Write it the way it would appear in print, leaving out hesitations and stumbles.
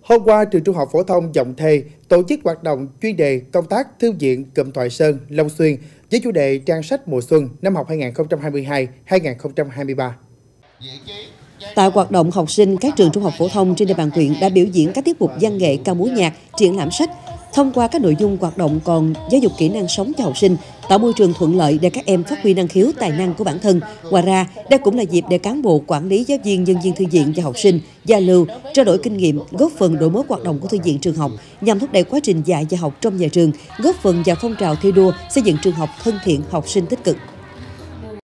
Hôm qua, trường Trung học phổ thông Giọng Thề tổ chức hoạt động chuyên đề công tác thư viện cụm Thoại Sơn, Long Xuyên với chủ đề trang sách mùa xuân năm học 2022-2023. Tại hoạt động, học sinh các trường trung học phổ thông trên địa bàn huyện đã biểu diễn các tiết mục văn nghệ, ca múa nhạc, triển lãm sách. Thông qua các nội dung hoạt động còn giáo dục kỹ năng sống cho học sinh, tạo môi trường thuận lợi để các em phát huy năng khiếu, tài năng của bản thân. Ngoài ra, đây cũng là dịp để cán bộ, quản lý, giáo viên, nhân viên thư viện và học sinh giao lưu, trao đổi kinh nghiệm, góp phần đổi mới hoạt động của thư viện trường học nhằm thúc đẩy quá trình dạy và học trong nhà trường, góp phần vào phong trào thi đua xây dựng trường học thân thiện, học sinh tích cực.